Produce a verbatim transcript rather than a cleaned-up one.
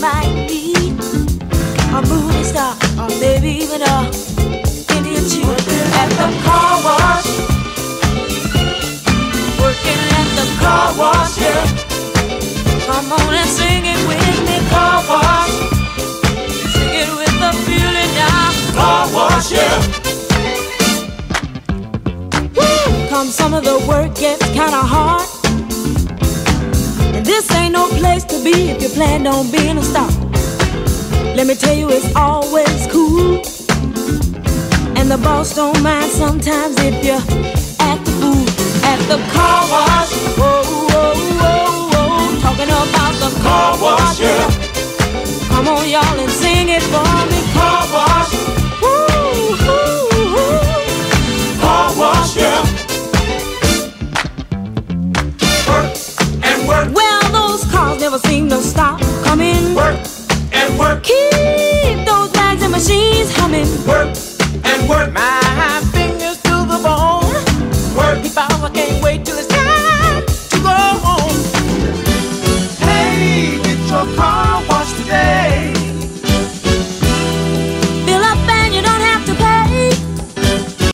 might need a movie star, or maybe even a Indian chief. At the car wash, working at the car wash, yeah. Come on and sing it with me, car wash. Sing it with the feeling now, car wash, yeah. Woo! Come some of the work gets kinda hard, and this ain't no place to be if you plan on being a star. Let me tell you, it's always cool, and the boss don't mind sometimes if you act the fool. At the car wash, whoa, whoa, whoa, whoa, talking about the car wash, yeah. Come on, y'all, and sing it for me, car wash. Woo, woo, woo. Car wash, yeah. Work and work. Well, those cars never seem to stop coming. Work and work. Keep those bags and machines humming. Work and work. My